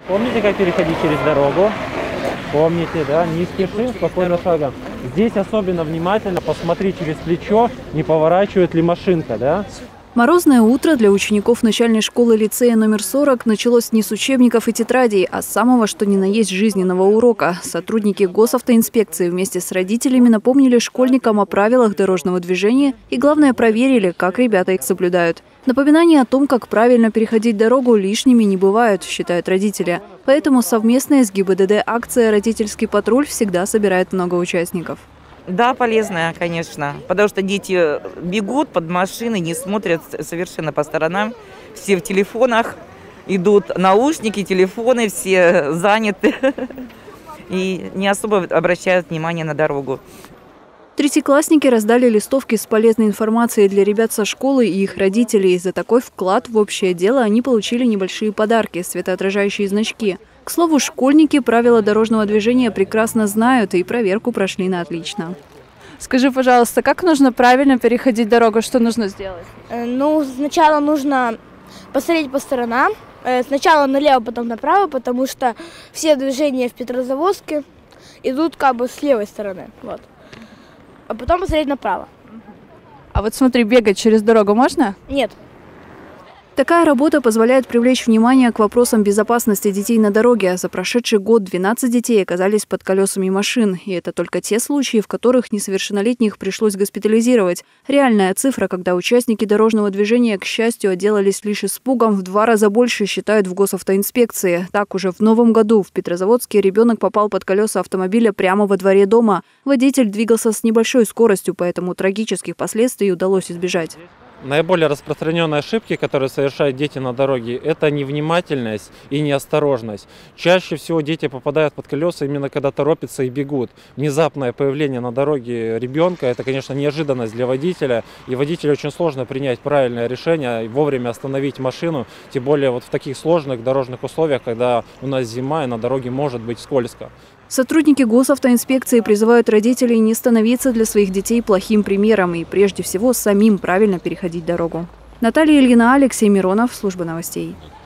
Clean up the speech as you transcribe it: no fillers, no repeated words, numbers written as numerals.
Помните, как переходить через дорогу? Помните, да? Не спеши, спокойно шагом. Здесь особенно внимательно посмотри через плечо, не поворачивает ли машинка, да? Морозное утро для учеников начальной школы лицея номер 40 началось не с учебников и тетрадей, а с самого что ни на есть жизненного урока. Сотрудники госавтоинспекции вместе с родителями напомнили школьникам о правилах дорожного движения и, главное, проверили, как ребята их соблюдают. Напоминания о том, как правильно переходить дорогу, лишними не бывают, считают родители. Поэтому совместная с ГИБДД акция «Родительский патруль» всегда собирает много участников. Да, полезная, конечно, потому что дети бегут под машины, не смотрят совершенно по сторонам, все в телефонах, идут наушники, телефоны, все заняты и не особо обращают внимание на дорогу. Третьеклассники раздали листовки с полезной информацией для ребят со школы и их родителей. За такой вклад в общее дело они получили небольшие подарки – светоотражающие значки. К слову, школьники правила дорожного движения прекрасно знают и проверку прошли на отлично. Скажи, пожалуйста, как нужно правильно переходить дорогу? Что нужно сделать? Сначала нужно посмотреть по сторонам. Сначала налево, потом направо, потому что все движения в Петрозаводске идут как бы с левой стороны. Вот. А потом посмотреть направо. А вот смотри, бегать через дорогу можно? Нет. Такая работа позволяет привлечь внимание к вопросам безопасности детей на дороге. За прошедший год 12 детей оказались под колесами машин. И это только те случаи, в которых несовершеннолетних пришлось госпитализировать. Реальная цифра, когда участники дорожного движения, к счастью, отделались лишь испугом, в 2 раза больше, считают в госавтоинспекции. Так, уже в новом году в Петрозаводске ребенок попал под колеса автомобиля прямо во дворе дома. Водитель двигался с небольшой скоростью, поэтому трагических последствий удалось избежать. Наиболее распространенные ошибки, которые совершают дети на дороге, это невнимательность и неосторожность. Чаще всего дети попадают под колеса именно когда торопятся и бегут. Внезапное появление на дороге ребенка – это, конечно, неожиданность для водителя. И водителю очень сложно принять правильное решение и вовремя остановить машину. Тем более вот в таких сложных дорожных условиях, когда у нас зима и на дороге может быть скользко. Сотрудники госавтоинспекции призывают родителей не становиться для своих детей плохим примером и прежде всего самим правильно переходить дорогу. Наталья Ильина, Алексей Миронов, служба новостей.